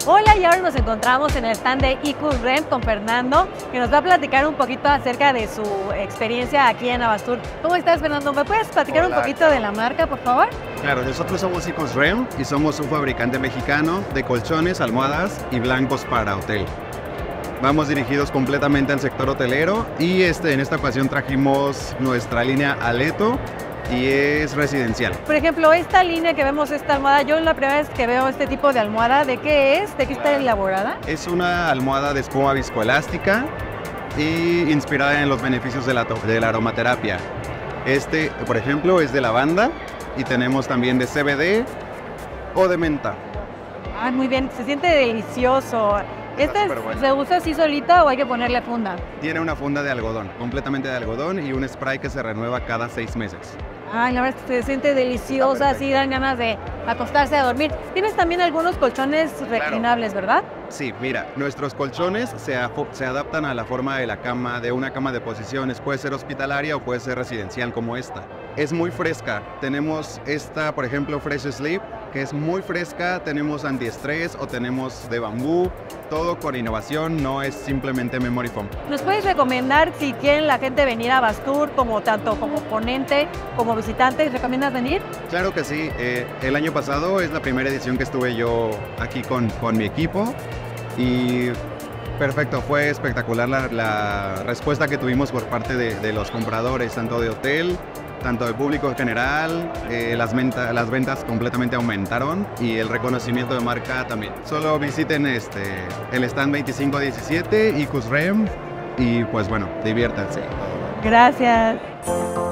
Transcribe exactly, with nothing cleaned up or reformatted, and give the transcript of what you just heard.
Hola, y ahora nos encontramos en el stand de Icusrem con Fernando, que nos va a platicar un poquito acerca de su experiencia aquí en Abastur. ¿Cómo estás, Fernando? ¿Me puedes platicar Hola. un poquito de la marca, por favor? Claro, nosotros somos Icusrem y somos un fabricante mexicano de colchones, almohadas y blancos para hotel. Vamos dirigidos completamente al sector hotelero y este, en esta ocasión trajimos nuestra línea Aleto y es residencial. Por ejemplo, esta línea que vemos, esta almohada, yo la primera vez que veo este tipo de almohada, ¿de qué es? ¿De qué está elaborada? Es una almohada de espuma viscoelástica y inspirada en los beneficios de la, de la aromaterapia. Este, por ejemplo, es de lavanda y tenemos también de C B D o de menta. Ah, muy bien, se siente delicioso. ¿Esta es- superbuena. se usa así solita o hay que ponerle funda? Tiene una funda de algodón, completamente de algodón y un spray que se renueva cada seis meses. Ay, la verdad es que se siente deliciosa, así dan ganas de acostarse a dormir. Tienes también algunos colchones reclinables, ¿verdad? Sí, mira, nuestros colchones se, afo- se adaptan a la forma de la cama, de una cama de posiciones. Puede ser hospitalaria o puede ser residencial como esta. Es muy fresca. Tenemos esta, por ejemplo, Fresh Sleep, que es muy fresca. Tenemos antiestrés o tenemos de bambú. Todo con innovación, no es simplemente memory foam. ¿Nos puedes recomendar si quieren la gente venir a Abastur, como tanto como ponente como visitante, recomiendas venir? Claro que sí. eh, el año pasado es la primera edición que estuve yo aquí con, con mi equipo y perfecto, fue espectacular la, la respuesta que tuvimos por parte de, de los compradores, tanto de hotel, tanto del público en general. eh, las, venta- las ventas completamente aumentaron y el reconocimiento de marca también. Solo visiten este, el stand veinticinco diecisiete, Icusrem, y pues bueno, diviértanse. Gracias.